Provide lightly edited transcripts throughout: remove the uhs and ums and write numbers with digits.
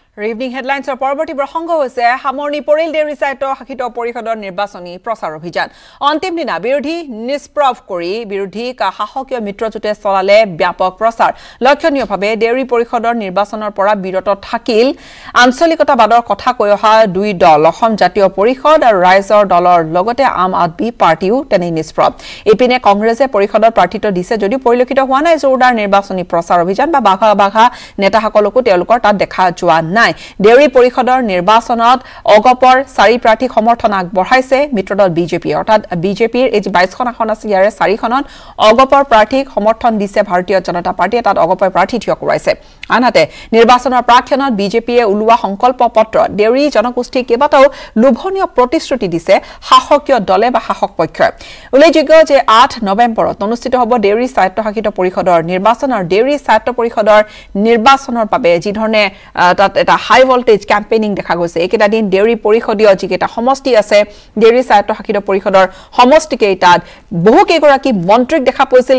evening হেডলাইন্সৰ পৰৱৰ্তী প্ৰসংগ হৈছে সামৰণি পৰিল ডেইৰী স্বায়ত্ত শাসিত পৰিষদৰ নিৰ্বাচনী প্ৰচাৰ অভিযান অন্তিম দিনা বিৰোধী নিষ্প্ৰভ কৰি বিৰোধীক শাসকীয় মিত্ৰজোঁটে চলালে ব্যাপক প্ৰচাৰ লক্ষণীয়ভাৱে ডেইৰী পৰিষদৰ নিৰ্বাচনৰ পৰা বিৰত থাকিল আঞ্চলিকতাবাদৰ কথা কৈ অহা দুই দল অসম জাতীয় পৰিষদ আৰু ৰাইজৰ দলৰ লগতে আম আদমি পাৰ্টিও তেনে নিষ্প্ৰভ এপিনে কংগ্ৰেছে পৰিষদৰ প্ৰাৰ্থিত্ব দিছে যদিও পৰিলক্ষিত হোৱা নাই জোৰদাৰ নিৰ্বাচনী প্ৰচাৰ অভিযান বা বাঘা নেতাসকলকো তেওঁলোকৰ তাত দেখা যোৱা নাই ডেইৰী পৰিষদৰ নিৰ্বাচনত অগপৰ 4 প্ৰাৰ্থীক সমৰ্থন আগবঢ়াইছে মিত্ৰদল বিজেপি অৰ্থাৎ বিজেপিৰ এই 22খন আসন আছে ইয়াৰে 4খনত অগপৰ প্ৰাৰ্থীক সমৰ্থন দিছে ভাৰতীয় জনতা পাৰ্টিয়ে তাত অগপৰ প্ৰাৰ্থী থিয় কৰাইছে আনহাতে নিৰ্বাচনৰ প্ৰাক্ষণত বিজেপিয়ে ওলোৱা সংকল্প পত্ৰ ডেইৰী জনগোষ্ঠী কেইবাটাও লোভনীয় প্ৰতিশ্ৰুতি দিছে শাসকীয় দলে বা শাসক পক্ষই উল্লেখযোগ্য যে 8 নৱেম্বৰত অনুষ্ঠিত হ'ব ডেইৰী স্বায়ত্তশাসিত পৰিষদৰ নিৰ্বাচন আৰু ডেইৰী স্বায়ত্ত পৰিষদৰ নিৰ্বাচনৰ বাবে যি ধৰণে তাত এটা হাই ভোল্টেজ ক্যাম্পেইনিং দেখা গৈছে একেটা দিন ডেইৰী পৰিষদীয় যিকেইটা সমষ্টি আছে ডেইৰী স্বায়ত্তশাসিত পৰিষদৰ সমষ্টিকেইটাত বহু কেইগৰাকী মন্ত্ৰীক দেখা গৈছিল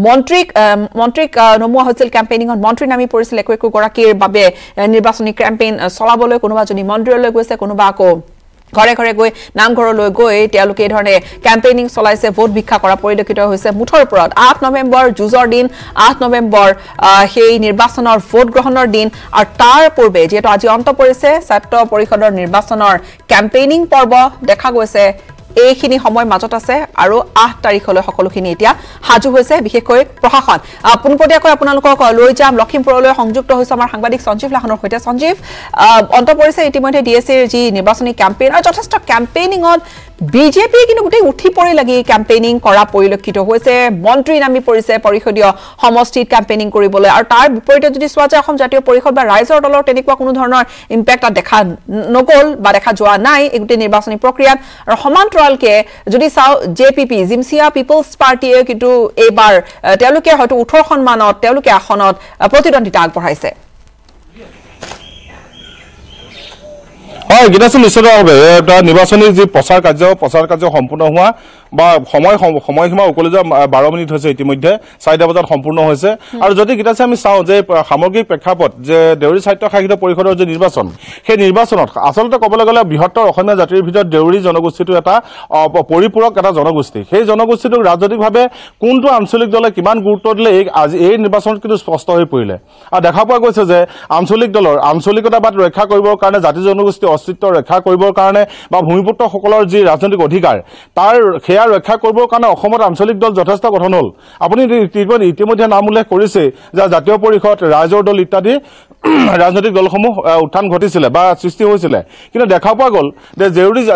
মন্ত্ৰীক নমুৱা হৈছিল ক্যাম্পেইনিঙত মন্ত্ৰী নামি পৰিছিল একো গৰাকীৰ বাবে নিৰ্বাচনী ক্যাম্পেইন চলাবলৈ কোনোবা জনী মন্ত্ৰীলৈ গৈছে কোনোবা আকৌ ঘৰে ঘৰে গৈ নামঘৰলৈ গৈ তেওঁলোকে এই ধৰণে ক্যাম্পেইনিং চলাইছে ভোট ভিক্ষা কৰা পৰিলক্ষিত হৈছে মুঠৰ ওপৰত 8 নৱেম্বৰ যুজৰ দিন 8 নৱেম্বৰ সেই নিৰ্বাচনৰ ভোট গ্ৰহণৰ দিন আৰু তাৰ পূৰ্বে যেটো আজি অন্ত পৰিছে স্বায়ত্ত পৰিষদৰ নিৰ্বাচনৰ ক্যাম্পেইনিং পৰ্ব দেখা গৈছে এইখিনি সময় মাজত আছে আৰু 8 তাৰিখলৈ সকলোখিনি এতিয়া হাজু হৈছে বিশেষকৈ প্ৰশাসন পুনপটীয়াকৈ আপোনালোকক লৈ যাম লখিমপুৰলৈ সংযুক্ত হৈছে আমাৰ সাংবাদিক সঞ্জীৱ লাহনৰ সৈতে সঞ্জীৱ অন্ত পৰিছে ইতিমধ্যে ডিএসএৰ যি নিৰ্বাচনী ক্যাম্পেইন আৰু যথেষ্ট ক্যাম্পেইনিঙত বিজেপি কিন্তু গোটেই উঠি পৰি লাগি ক্যাম্পেইনিং কৰা পৰিলক্ষিত হৈছে মন্ত্ৰী নামি পৰিছে পৰিষদীয় সমষ্টিত ক্যাম্পেইনিং কৰিবলৈ আৰু তাৰ বিপৰীতে যদি চোৱা যায় অসম জাতীয় পৰিষদ বা ৰাইজৰ দলৰ তেনেকুৱা কোনো ধৰণৰ ইম্প্যাক্ট দেখা নগল বা দেখা যোৱা নাই এই গোটেই নিৰ্বাচনী প্ৰক্ৰিয়াত আৰু সমান্তৰালকে যদি চাও জেপিপি জিমচিয়া পিপলছ পাৰ্টিয়ে কিন্তু এইবাৰ তেওঁলোকে হয়তো 18 সন্মানত তেওঁলোকে আসনত প্ৰতিদ্বন্দ্বিতা আগবঢ়াইছে হয় গিনাসু নিশ্চিতভাৱে এটা নিৰ্বাচনী যি প্ৰচাৰ কাৰ্য সম্পূৰ্ণ হোৱা বা সময়সীমা উকলি যোৱা 12 মিনিট হৈছে ইতিমধ্যে 4টা বজাত সম্পূৰ্ণ হৈছে আৰু যদি গিনাসে আমি চাওঁ যে সামগ্ৰিক প্ৰেক্ষাপট যে ডেইৰী স্বায়ত্তশাসিত পৰিষদৰ যে নিৰ্বাচন সেই নিৰ্বাচনত আচলতে ক'বলৈ গ'লে বৃহত্তৰ অসমীয়া জাতিৰ ভিতৰত ডেইৰী জনগোষ্ঠীটো এটা পৰিপূৰক এটা জনগোষ্ঠী সেই জনগোষ্ঠীটোক ৰাজনৈতিকভাৱে কোনটো আঞ্চলিক দলে কিমান গুৰুত্ব দিলে এই নিৰ্বাচনত কিন্তু স্পষ্ট হৈ পৰিলে আৰু দেখা পোৱা গৈছে যে আঞ্চলিক দলৰ আঞ্চলিকতাবাদ ৰক্ষা কৰিবৰ কাৰণে জাতি জনগোষ্ঠী অস্তিত্ব ৰক্ষা কৰিবৰ কাৰণে বা ভূমিপুত্ৰসকলৰ যি ৰাজনৈতিক অধিকাৰ তাৰ সেয়া ৰক্ষা কৰিবৰ কাৰণে অসমত আঞ্চলিক দল যথেষ্ট গঠন হ'ল আপুনি ইতিমধ্যে নাম উল্লেখ কৰিছে যে জাতীয় পৰিষদ ৰাইজৰ দল ইত্যাদি ৰাজনৈতিক দলসমূহ উত্থান ঘটিছিলে বা সৃষ্টি হৈছিলে কিন্তু দেখা পোৱা গ'ল যে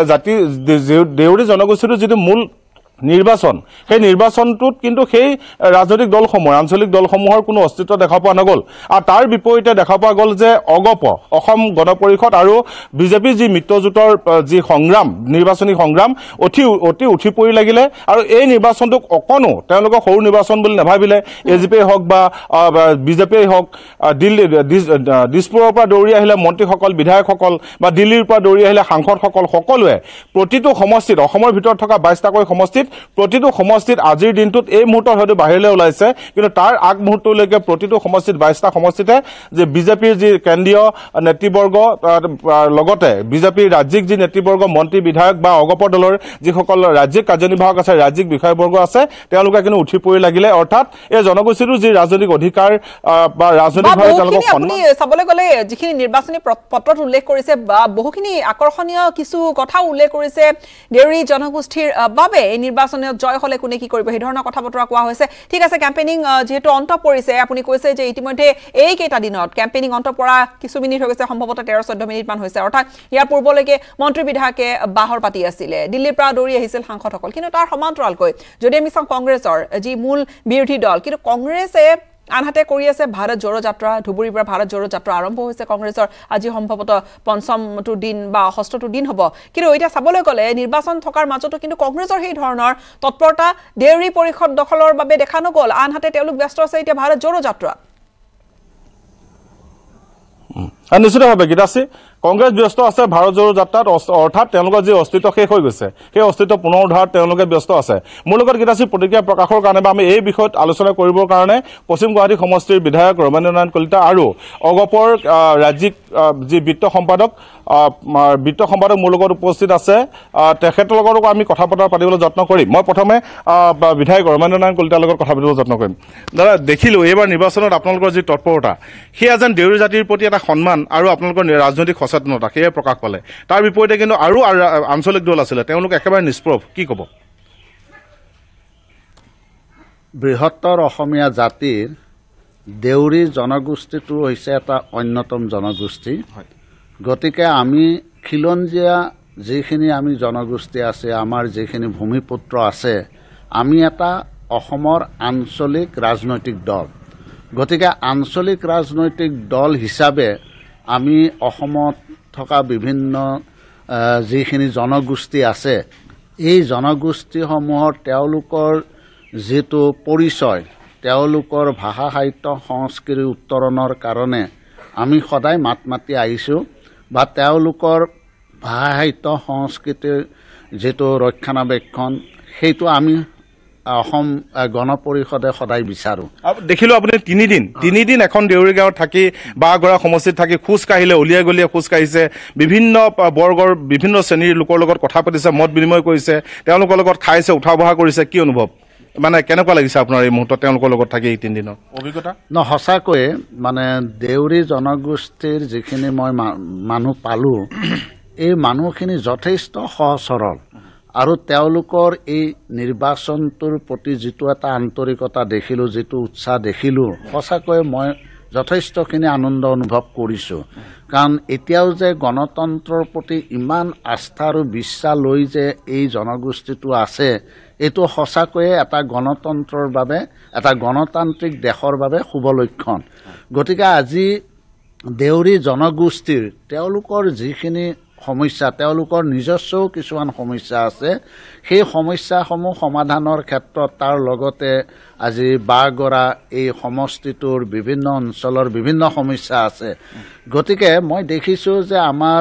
দেউৰী জনগোষ্ঠীৰ যিটো মূল নিৰ্বাচন সেই নিৰ্বাচনটোত কিন্তু সেই ৰাজনৈতিক দলসমূহ আঞ্চলিক দলসমূহৰ কোনো অস্তিত্ব দেখা পোৱা নগল আৰু তাৰ বিপৰীতে দেখা পোৱা গ'ল যে অগপ অসম গণ পৰিষদ আৰু বিজেপি যি মিত্ৰজোঁটৰ যি সংগ্ৰাম নিৰ্বাচনী সংগ্ৰাম অতি উঠি পৰি লাগিলে আৰু এই নিৰ্বাচনটোক অকণো তেওঁলোকৰ সৰু নিৰ্বাচন বুলি নাভাবিলে এজিপিয়ে হওক বা বিজেপিয়ে হওক দিছপুৰৰ পৰা দৌৰি আহিলে মন্ত্ৰীসকল বিধায়কসকল বা দিল্লীৰ পৰা দৌৰি আহিলে সাংসদসকল সকলোৱে প্ৰতিটো সমষ্টিত অসমৰ ভিতৰত থকা 22টাকৈ সমষ্টিত প্ৰতিটো সমষ্টিত আজিৰ দিনটোত এই মুহূৰ্তত হয়তো বাহিৰলৈ ওলাইছে কিন্তু তাৰ আগ মুহূৰ্তলৈকে প্ৰতিটো সমষ্টিত 22টা সমষ্টিতে যে বিজেপিৰ যি কেন্দ্ৰীয় নেতৃবৰ্গ লগতে বিজেপিৰ ৰাজ্যিক যি নেতৃবৰ্গ মন্ত্ৰী বিধায়ক বা অগপৰ দলৰ যিসকল ৰাজ্যিক কাৰ্যনিৰ্বাহক আছে ৰাজ্যিক বিষয়বৰ্গ আছে তেওঁলোকে কিন্তু উঠি পৰি লাগিলে অৰ্থাৎ এই জনগোষ্ঠীৰ যি ৰাজনৈতিক অধিকাৰ বা ৰাজনৈতিকভাৱে তেওঁলোকক আপুনি চাবলৈ গ'লে যিখিনি নিৰ্বাচনী পত্ৰত উল্লেখ কৰিছে বা বহুখিনি আকৰ্ষণীয় কিছু কথা উল্লেখ কৰিছে ডেইৰী জনগোষ্ঠীৰ বাবে নিৰ্বাচনত জয় হলে কোনে কি কৰিব এই ধৰণৰ কথা বতৰা কোৱা হৈছে ঠিক আছে ক্যাম্পেইনিং যেহেতু অন্ত পৰিছে আপুনি কৈছে যে ইতিমধ্যে এই কেইটা দিনত ক্যাম্পেইনিং অন্ত পৰা কিছু মিনিট হৈ গৈছে সম্ভৱতঃ 13-14 মিনিট মান হৈছে অৰ্থাৎ ইয়াৰ পূৰ্বলৈকে মন্ত্ৰী বিধায়কে বাহৰ পাতি আছিল দিল্লীৰ পৰা দৌৰি আহিছিল সাংসদসকল কিন্তু তাৰ সমান্তৰালকৈ যদি আমি চাওঁ কংগ্ৰেছৰ যি মূল বিৰোধী দল কিন্তু কংগ্ৰেছে আনহাতে কৰি আছে ভাৰত জোড়ো যাত্ৰা ধুবুৰীৰ পৰা ভাৰত জোড়ো যাত্ৰা আৰম্ভ হৈছে কংগ্ৰেছৰ আজি সম্ভৱতঃ পঞ্চমটো দিন বা ষষ্ঠটো দিন হ'ব কিন্তু এতিয়া চাবলৈ গ'লে নিৰ্বাচন থকাৰ মাজতো কিন্তু কংগ্ৰেছৰ সেই ধৰণৰ তৎপৰতা ডেইৰী পৰিষদ দখলৰ বাবে দেখা নগ'ল আনহাতে তেওঁলোক ব্যস্ত আছে এতিয়া ভাৰত জোড়ো যাত্ৰা নিশ্চিতভাৱে গীতাশ্ৰী কংগ্ৰেছ ব্যস্ত আছে ভাৰত জোড়ো যাত্ৰাত অৰ্থাৎ তেওঁলোকৰ যি অস্তিত্ব শেষ হৈ গৈছে সেই অস্তিত্ব পুনৰ উদ্ধাৰত তেওঁলোকে ব্যস্ত আছে মোৰ লগত গীতাশ্ৰী প্ৰতিক্ৰিয়া প্ৰকাশৰ কাৰণে বা আমি এই বিষয়ত আলোচনা কৰিবৰ কাৰণে পশ্চিম গুৱাহাটী সমষ্টিৰ বিধায়ক ৰমেন্দ্ৰ নাৰায়ণ কলিতা আৰু অগপৰ ৰাজ্যিক যি বিত্ত সম্পাদক মোৰ লগত উপস্থিত আছে তেখেতৰ লগতো আমি কথা পাতিবলৈ যত্ন কৰিম মই প্ৰথমে বিধায়ক ৰমেন্দ্ৰ নাৰায়ণ কলিতাৰ লগত কথা পাতিবলৈ যত্ন কৰিম দাদা দেখিলোঁ এইবাৰ নিৰ্বাচনত আপোনালোকৰ যি তৎপৰতা সেয়া যেন দেউৰী জাতিৰ প্ৰতি এটা সন্মান আৰু আপোনালোকৰ ৰাজনৈতিক সচেতনতা সেয়ে প্ৰকাশ পালে তাৰ বিপৰীতে কিন্তু আৰু আঞ্চলিক দল আছিলে তেওঁলোক একেবাৰে নিষ্প্ৰভ কি ক'ব বৃহত্তৰ অসমীয়া জাতিৰ দেউৰী জনগোষ্ঠীটো হৈছে এটা অন্যতম জনগোষ্ঠী গতিকে আমি খিলঞ্জীয়া যিখিনি আমি জনগোষ্ঠী আছে আমাৰ যিখিনি ভূমিপুত্ৰ আছে আমি এটা অসমৰ আঞ্চলিক ৰাজনৈতিক দল গতিকে আঞ্চলিক ৰাজনৈতিক দল হিচাপে আমি অসমত থকা বিভিন্ন যিখিনি জনগোষ্ঠী আছে এই জনগোষ্ঠীসমূহৰ তেওঁলোকৰ যেটো পৰিচয় তেওঁলোকৰ ভাষা সাহিত্য সংস্কৃতি উত্তৰণৰ কাৰণে আমি সদায় মাত মাতি আহিছো বা তেওঁলোকৰ ভাষা সাহিত্য সংস্কৃতিৰ যেটো ৰক্ষণাবেক্ষণ সেইটো আমি অসম গণ পৰিষদে সদায় বিচাৰো দেখিলো আপুনি তিনিদিন এখন দেউৰী গাঁৱত থাকি বা গৰা সমষ্টিত থাকি খুজ কাহিলে উলিয়াই গলিয়ে খুজ কাহিছে বিভিন্ন বৰ্গৰ বিভিন্ন শ্ৰেণীৰ লোকৰ লগত কথা পাতিছে মত বিনিময় কৰিছে তেওঁলোকৰ লগত খাইছে উঠা বহা কৰিছে কি অনুভৱ মানে কেনেকুৱা লাগিছে আপোনাৰ এই মুহূৰ্তত তেওঁলোকৰ লগত থাকি এই 3 দিনৰ অভিজ্ঞতা সঁচাকৈ মানে দেউৰী জনগোষ্ঠীৰ যিখিনি মই মানুহ পালো এই মানুহখিনি যথেষ্ট সহজ সৰল আৰু তেওঁলোকৰ এই নিৰ্বাচনটোৰ প্ৰতি যেটো এটা আন্তৰিকতা দেখিলো যেটো উৎসাহ দেখিলো সঁচাকৈ মই যথেষ্টখিনি আনন্দ অনুভৱ কৰিছো কাৰণ এতিয়াও যে গণতন্ত্ৰৰ প্ৰতি ইমান আস্থা আৰু বিশ্বাস লৈ যে এই জনগোষ্ঠীটো আছে এটো সঁচাকৈ এটা গণতন্ত্ৰৰ বাবে এটা গণতান্ত্ৰিক দেশৰ বাবে শুভ লক্ষণ গতিকে আজি দেউৰী জনগোষ্ঠীৰ তেওঁলোকৰ যিখিনি সমস্যা তেওঁলোকৰ নিজস্ব কিছুমান সমস্যা আছে সেই সমস্যাসমূহ সমাধানৰ ক্ষেত্ৰত তাৰ লগতে আজি বাগৰা এই সমষ্টিটোৰ বিভিন্ন অঞ্চলৰ বিভিন্ন সমস্যা আছে গতিকে মই দেখিছো যে আমাৰ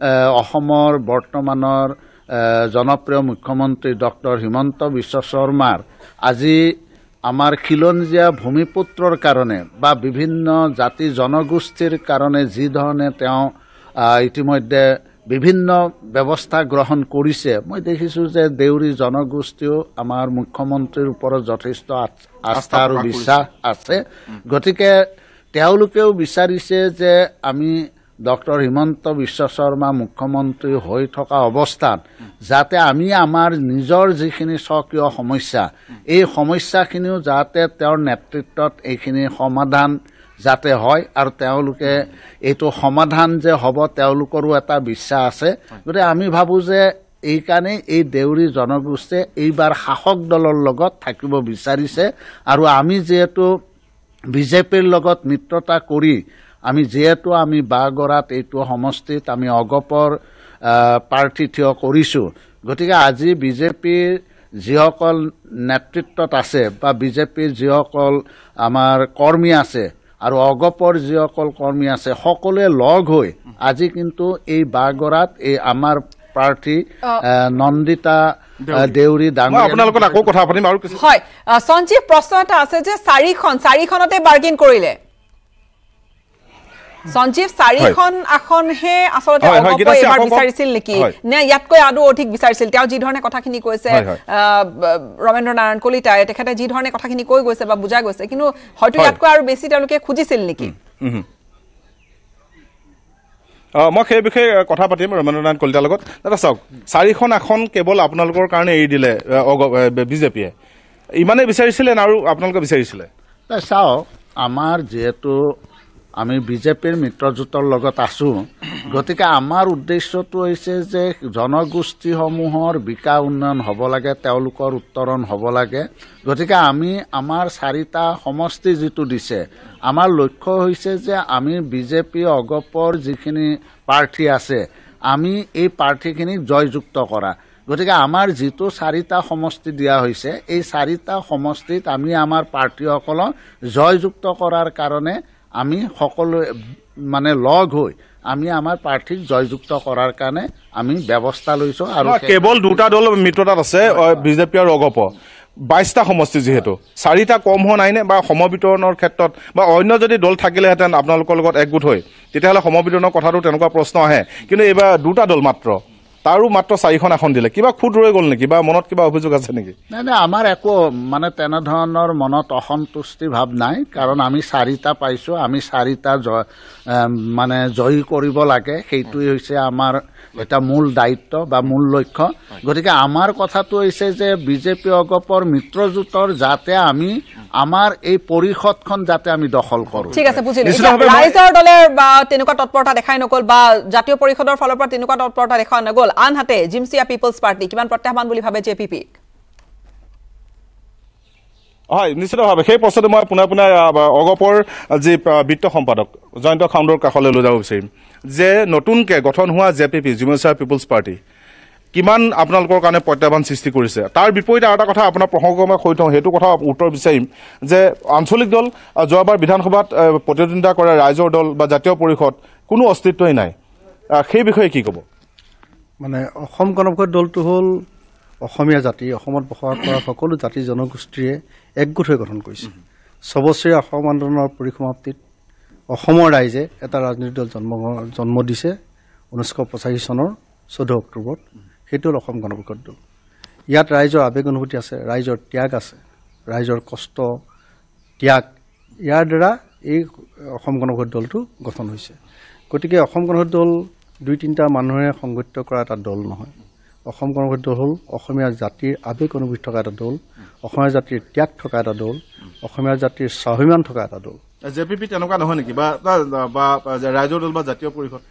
অসমৰ বৰ্তমানৰ জনপ্ৰিয় মুখ্যমন্ত্ৰী ডক্টৰ হিমন্ত বিশ্ব শৰ্মাৰ আজি আমাৰ খিলঞ্জীয়া ভূমিপুত্ৰৰ কাৰণে বা বিভিন্ন জাতি জনগোষ্ঠীৰ কাৰণে যি ধৰণে তেওঁ ইতিমধ্যে বিভিন্ন ব্যৱস্থা গ্ৰহণ কৰিছে মই দেখিছো যে দেউৰী জনগোষ্ঠীও আমাৰ মুখ্যমন্ত্ৰীৰ ওপৰত যথেষ্ট আস্থা আৰু বিশ্বাস আছে গতিকে তেওঁলোকেও বিচাৰিছে যে আমি ডক্টৰ হিমন্ত বিশ্ব শৰ্মা মুখ্যমন্ত্ৰী হৈ থকা অৱস্থাত যাতে আমি আমাৰ নিজৰ যিখিনি স্বকীয় সমস্যা এই সমস্যাখিনিও যাতে তেওঁৰ নেতৃত্বত এইখিনি সমাধান যাতে হয় আৰু তেওঁলোকে এইটো সমাধান যে হ'ব তেওঁলোকৰো এটা বিশ্বাস আছে গতিকে আমি ভাবো যে এই কাৰণে এই দেউৰী জনগোষ্ঠীয়ে এইবাৰ শাসক দলৰ লগত থাকিব বিচাৰিছে আৰু আমি যেহেতু বিজেপিৰ লগত মিত্ৰতা কৰি আমি যেহেতু আমি বাগৰাত এইটো সমষ্টিত আমি অগপৰ প্ৰাৰ্থী থিয় কৰিছো গতিকে আজি বিজেপিৰ যিসকল নেতৃত্বত আছে বা বিজেপিৰ যিসকল আমাৰ কৰ্মী আছে আৰু অগপৰ যিসকল কৰ্মী আছে সকলোৱে লগ হৈ আজি কিন্তু এই বাগৰাত এই আমাৰ প্ৰাৰ্থী নন্দিতা দেউৰী ডাঙৰ আপোনালোকৰ আকৌ কথা পাতিম আৰু হয় সঞ্জীৱ প্ৰশ্ন এটা আছে যে চাৰিখনতে বাৰ্গেইন কৰিলে সঞ্জীৱ চাৰিখন আসনহে আসলতে অগপই এবাৰ বিচাৰিছিল নেকি নে ইয়াতকৈ আৰু অধিক বিচাৰিছিল তেওঁ যি ধৰণে কথাখিনি কৈছে ৰমেন্দ্ৰ নাৰায়ণ কলিতাই তেখেতে যি ধৰণে কথাখিনি কৈ গৈছে বা বুজাই গৈছে কিন্তু হয়তো ইয়াতকৈ আৰু বেছি তেওঁলোকে খুজিছিল নেকি মই সেই বিষয়ে কথা পাতিম ৰমেন্দ্ৰ নাৰায়ণ কলিতাৰ লগত দাদা চাওক চাৰিখন আসন কেৱল আপোনালোকৰ কাৰণে এৰি দিলে বিজেপিয়ে ইমানে বিচাৰিছিলে আৰু আপোনালোকে বিচাৰিছিলে চাওক আমাৰ যেহেতু আমি বিজেপিৰ মিত্ৰজোঁটৰ লগত আছো গতিকে আমাৰ উদ্দেশ্যটো হৈছে যে জনগোষ্ঠীসমূহৰ বিকাশ উন্নয়ন হ'ব লাগে তেওঁলোকৰ উত্তৰণ হ'ব লাগে গতিকে আমি আমাৰ 4টা সমষ্টি যেটো দিছে আমাৰ লক্ষ্য হৈছে যে আমি বিজেপি অগপৰ যিখিনি প্ৰাৰ্থী আছে আমি এই প্ৰাৰ্থীখিনিক জয়যুক্ত কৰা গতিকে আমাৰ যেটো 4টা সমষ্টি দিয়া হৈছে এই 4টা সমষ্টিত আমি আমাৰ প্ৰাৰ্থীসকলক জয়যুক্ত কৰাৰ কাৰণে আমি সকলো মানে লগ হৈ আমি আমাৰ প্ৰাৰ্থীক জয়যুক্ত কৰাৰ কাৰণে আমি ব্যৱস্থা লৈছোঁ আৰু কেৱল দুটা দল মিত্ৰতাত আছে বিজেপি আৰু অগপ 22টা সমষ্টি যেহেতু 4টা কম হোৱা নাই নে বা সমবিতৰণৰ ক্ষেত্ৰত বা অন্য যদি দল থাকিলেহেঁতেন আপোনালোকৰ লগত একগোট হৈ তেতিয়াহ'লে সমবিতৰণৰ কথাটো তেনেকুৱা প্ৰশ্ন আহে কিন্তু এইবাৰ দুটা দল মাত্ৰ তাৰো মাত্ৰ 4খন আসন দিলে কিবা খুদ ৰৈ গ'ল নেকি বা মনত কিবা অভিযোগ আছে নেকি নাই আমাৰ একো মানে তেনেধৰণৰ মনত অসন্তুষ্টি ভাৱ নাই কাৰণ আমি 4টা পাইছোঁ আমি 4টা মানে জয়ী কৰিব লাগে সেইটোৱেই হৈছে আমাৰ এটা মূল দায়িত্ব বা মূল লক্ষ্য গতিকে আমাৰ কথাটো হৈছে যে বিজেপি অগপৰ মিত্ৰজোঁটৰ যাতে আমি আমাৰ এই পৰিষদখন যাতে আমি দখল কৰোঁ ঠিক আছে বুজিলোঁ ৰাইজৰ দলে বা তেনেকুৱা তৎপৰতা দেখাই নগ'ল বা জাতীয় পৰিষদৰ ফালৰ পৰা তেনেকুৱা তৎপৰতা দেখা নগ'ল আনহাতে জিমচিয়া পিপলছ পাৰ্টি কিমান প্ৰত্যাহ্বান বুলি ভাবে জেপিপি হয় নিশ্চিতভাৱে সেই প্ৰশ্নটো মই পুনৰ অগপৰ যি বিত্ত সম্পাদক জয়ন্ত খাউণ্ডৰ কাষলৈ লৈ যাব বিচাৰিম যে নতুনকৈ গঠন হোৱা জেপিপি জিমচিয়া পিপলছ পাৰ্টি কিমান আপোনালোকৰ কাৰণে প্ৰত্যাহ্বান সৃষ্টি কৰিছে তাৰ বিপৰীতে আৰু এটা কথা আপোনাৰ প্ৰসংগমে কৈ থওঁ সেইটো কথা উত্তৰ বিচাৰিম যে আঞ্চলিক দল যোৱাবাৰ বিধানসভাত প্ৰতিদ্বন্দ্বিতা কৰা ৰাইজৰ দল বা জাতীয় পৰিষদ কোনো অস্তিত্বই নাই সেই বিষয়ে কি ক'ব মানে অসম গণ পৰিষদ দলটো হ'ল অসমীয়া জাতি অসমত বসবাস কৰা সকলো জাতি জনগোষ্ঠীয়ে একগোট হৈ গঠন কৰিছে সবশ্ৰী অসম আন্দোলনৰ পৰিসমাপ্তিত অসমৰ ৰাইজে এটা ৰাজনৈতিক দল জন্ম দিছে 1985 চনৰ 14 অক্টোবৰত সেইটো হ'ল অসম গণ পৰিষদ দল ইয়াত ৰাইজৰ আবেগ অনুভূতি আছে ৰাইজৰ ত্যাগ আছে ৰাইজৰ কষ্ট ত্যাগ ইয়াৰ দ্বাৰা এই অসম গণ পৰিষদ দলটো গঠন হৈছে গতিকে অসম গণ পৰিষদ দল 2-3টা মানুহে সংগঠিত কৰা এটা দল নহয় অসম গণ পৰিষদ দল হ'ল অসমীয়া জাতিৰ আবেগ অনুভূতি থকা এটা দল অসমীয়া জাতিৰ ত্যাগ থকা এটা দল অসমীয়া জাতিৰ স্বাভিমান থকা এটা দল জেপিপি তেনেকুৱা নহয় নেকি বা ৰাইজৰ দল বা জাতীয় পৰিষদ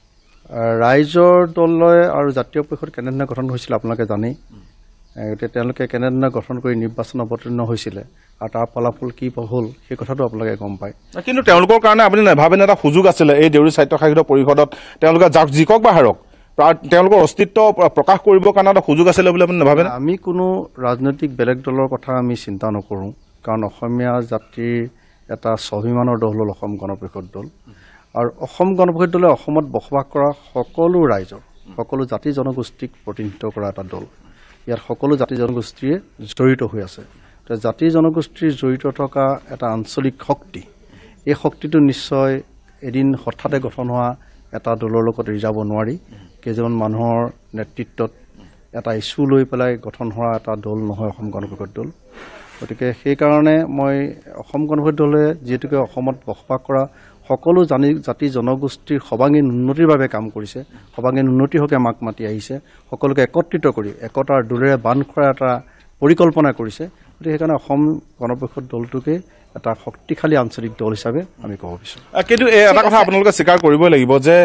ৰাইজৰ দললৈ আৰু জাতীয় পৰিষদ কেনেধৰণে গঠন হৈছিল আপোনালোকে জানেই গতিকে তেওঁলোকে কেনেধৰণে গঠন কৰি নিৰ্বাচন অৱতীৰ্ণ হৈছিলে আৰু তাৰ ফলাফল কি হ'ল সেই কথাটো আপোনালোকে গম পায় কিন্তু তেওঁলোকৰ কাৰণে আপুনি নাভাবেনে এটা সুযোগ আছিলে এই দেউৰী স্বায়ত্তশাসিত পৰিষদত তেওঁলোকে জিকক বা হাৰক তেওঁলোকৰ অস্তিত্ব প্ৰকাশ কৰিবৰ কাৰণে এটা সুযোগ আছিলে বুলি আপুনি নাভাবেনে আমি কোনো ৰাজনৈতিক বেলেগ দলৰ কথা আমি চিন্তা নকৰোঁ কাৰণ অসমীয়া জাতিৰ এটা স্বাভিমানৰ দল হ'ল অসম গণ পৰিষদ দল আৰু অসম গণ পৰিষদ দলে অসমত বসবাস কৰা সকলো ৰাইজৰ সকলো জাতি জনগোষ্ঠীক প্ৰতিনিধিত্ব কৰা এটা দল ইয়াত সকলো জাতি জনগোষ্ঠীয়ে জড়িত হৈ আছে জাতি জনগোষ্ঠীৰ জড়িত থকা এটা আঞ্চলিক শক্তি এই শক্তিটো নিশ্চয় এদিন হঠাতে গঠন হোৱা এটা দলৰ লগত এৰি যাব নোৱাৰি কেইজন মানুহৰ নেতৃত্বত এটা ইস্যু লৈ পেলাই গঠন হোৱা এটা দল নহয় অসম গণ পৰিষদ দল গতিকে সেইকাৰণে মই অসম গণ পৰিষদ দলে যিহেতুকে অসমত বসবাস কৰা সকলো জাতি জনগোষ্ঠীৰ সৰ্বাংগীন উন্নতিৰ বাবে কাম কৰিছে সৰ্বাংগীন উন্নতিৰ হকে মাক মাতি আহিছে সকলোকে একত্ৰিত কৰি একতাৰ দোলেৰে বান্ধ খোৱাৰ এটা পৰিকল্পনা কৰিছে গতিকে সেইকাৰণে অসম গণ পৰিষদ দলটোকে এটা শক্তিশালী আঞ্চলিক দল হিচাপে আমি ক'ব বিচাৰোঁ কিন্তু এটা কথা আপোনালোকে স্বীকাৰ কৰিবই লাগিব যে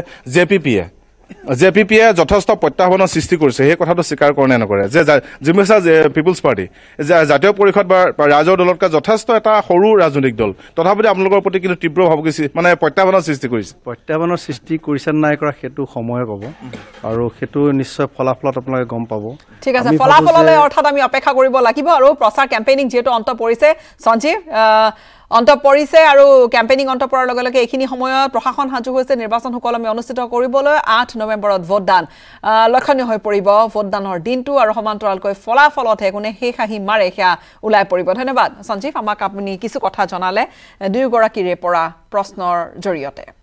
জেপিপিয়ে যথেষ্ট প্ৰত্যাহ্বানৰ সৃষ্টি কৰিছে সেই কথাটো স্বীকাৰ কৰে নে নকৰে যে জিমচিয়া পিপলছ পাৰ্টি জাতীয় পৰিষদ বা ৰাইজৰ দলতকৈ যথেষ্ট এটা সৰু ৰাজনৈতিক দল তথাপিতো আপোনালোকৰ প্ৰতি কিন্তু তীব্ৰ ভাবুকি মানে প্ৰত্যাহ্বানৰ সৃষ্টি কৰিছে প্ৰত্যাহ্বানৰ সৃষ্টি কৰিছে নাই কৰা সেইটো সময়ে ক'ব আৰু সেইটো নিশ্চয় ফলাফলত আপোনালোকে গম পাব ঠিক আছে ফলাফললৈ অৰ্থাৎ আমি অপেক্ষা কৰিব লাগিব আৰু প্ৰচাৰ কেম্পেইনিং যিহেতু অন্ত পৰিছে সঞ্জীৱ অন্ত পৰিছে আৰু কেম্পেইনিং অন্ত পৰাৰ লগে লগে এইখিনি সময়ত প্ৰশাসন সাজু হৈছে নিৰ্বাচন সুকলমে অনুষ্ঠিত কৰিবলৈ 8 নৱেম্বৰত ভোটদান লক্ষণীয় হৈ পৰিব ভোটদানৰ দিনটো আৰু সমান্তৰালকৈ ফলাফলতহে কোনে শেষ হাঁহি মাৰে সেয়া ওলাই পৰিব ধন্যবাদ সঞ্জীৱ আমাক আপুনি কিছু কথা জনালে দুয়োগৰাকীৰে পৰা প্ৰশ্নৰ জৰিয়তে